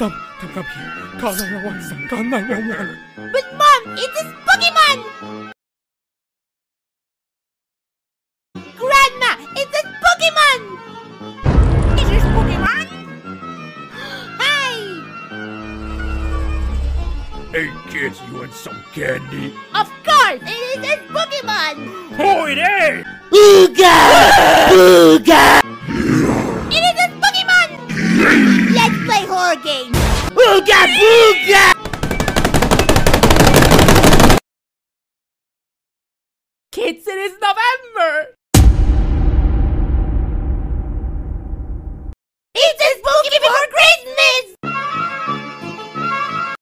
Sam, come here. Call 911, son. Call 911. But Mom, it's a Pokemon! Grandma, it's a Pokemon! Is this Pokemon? Hi! Hey kids, you want some candy? Of course, it is a Pokemon! Who it is? Ooga! Ooga! It is a Pokemon! Let's play horror games! Ooga Booga! Kids, it is November!